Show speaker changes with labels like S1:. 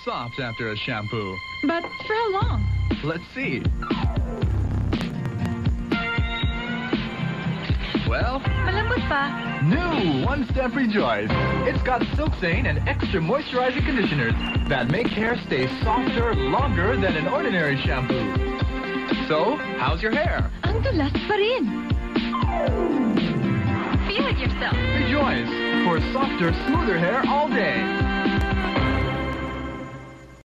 S1: soft after a shampoo.
S2: But for how long?
S1: Let's see. Well,
S2: Malambot pa.
S1: new One Step Rejoice. It's got Silksane and extra moisturizing conditioners that make hair stay softer longer than an ordinary shampoo. So, how's your hair?
S2: Ang dulas pa rin. Feel it yourself.
S1: Rejoice for softer, smoother hair all day.